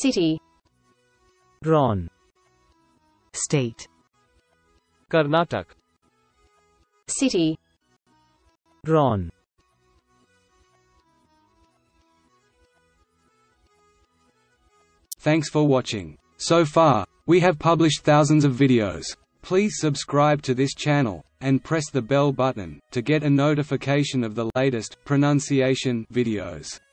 City. Drawn. State. Karnataka. City. Drawn. Thanks for watching. So far, we have published thousands of videos. Please subscribe to this channel, and press the bell button, to get a notification of the latest pronunciation videos.